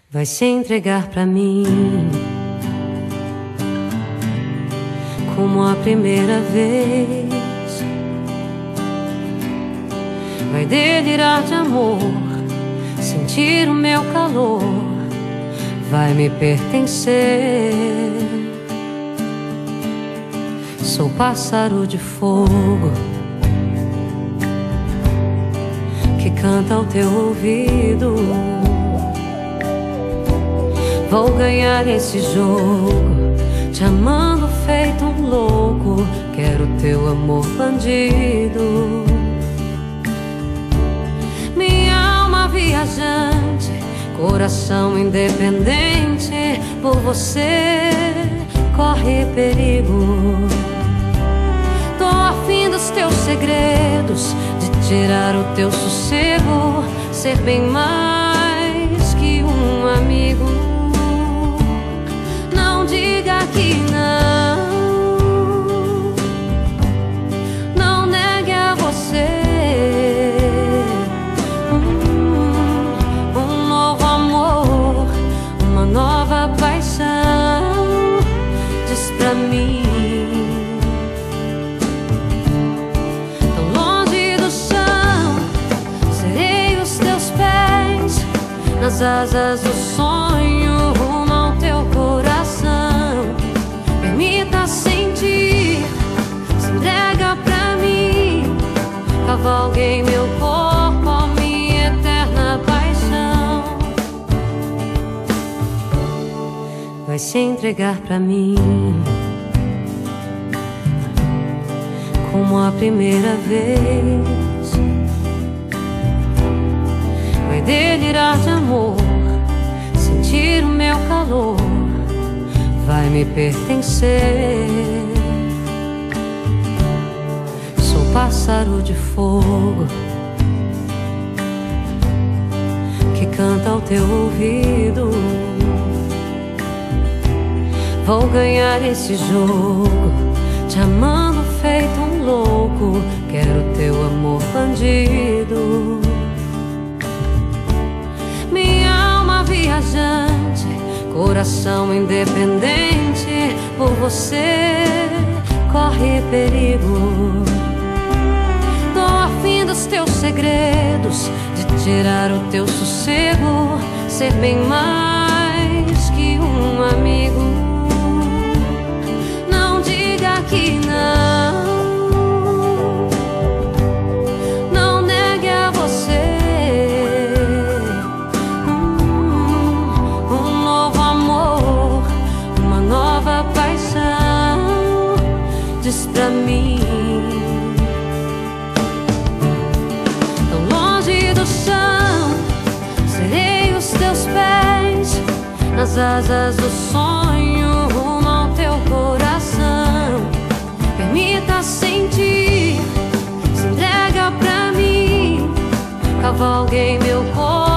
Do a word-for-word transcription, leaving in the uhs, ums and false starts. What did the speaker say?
vai se entregar pra mim como a primeira vez. Vai delirar de amor, sentir o meu calor, vai me pertencer. Sou pássaro de fogo que canta ao teu ouvido. Vou ganhar esse jogo, te amando feito um louco. Quero teu amor bandido. Minha alma viajante, coração independente, por você corre perigo. Tô afim dos teus segredos, de tirar o teu sossego, ser bem mais que um amigo. Não diga que não, não negue a você um, um novo amor, uma nova paixão. Diz pra mim, tão longe do chão, serei os teus pés, nas asas do sonho, rumo ao teu coração. Permita sentir, se entrega pra mim, cavalguei meu corpo, a minha eterna paixão. Vai se entregar pra mim como a primeira vez. Vai delirar de amor, sentir o meu calor, vai me pertencer. Sou pássaro de fogo que canta ao teu ouvido. Vou ganhar esse jogo, te amando feito um louco. Quero teu amor bandido. Minha alma viajante, coração independente, por você corre perigo. Tô afim dos teus segredos, de tirar o teu sossego, ser bem mais que um amigo. Não diga que não, não negue a você paixão. Diz pra mim, tão longe do chão, serei os teus pés, nas asas do sonho, rumo ao teu coração. Permita sentir, se entrega pra mim, cavalguei meu corpo,